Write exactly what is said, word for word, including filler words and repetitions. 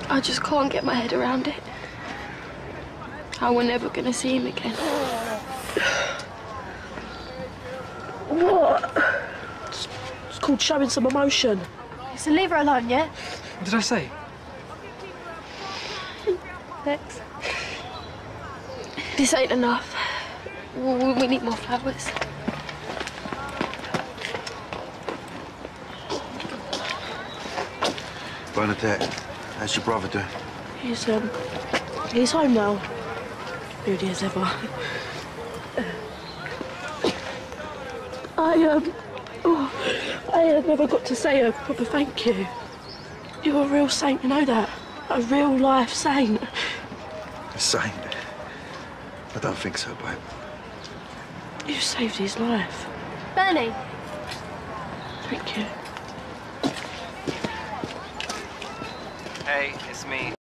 I just can't get my head around it. How we're never going to see him again. What? It's, it's called showing some emotion. So leave her alone, yeah? What did I say? Lex, this ain't enough. We, we need more flowers. Bernadette, how's your brother doing? He's, um, he's home now. Moody as ever. I, um, oh, I uh, never got to say a proper thank you. You're a real saint, you know that? A real life saint. A saint? I don't think so, babe. You saved his life. Bernie. Thank you. Hey, it's me.